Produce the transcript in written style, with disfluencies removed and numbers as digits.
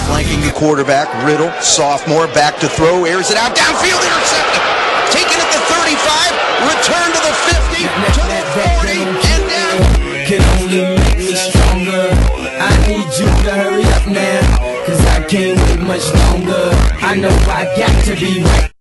flanking the quarterback. Riddle, sophomore, back to throw, airs it out, downfield, intercepted. Taken at the 35, return to the 50, to the 40, and down. Can only make me stronger. I need you to hurry up now, cause I can't wait much longer. I know I got to be right.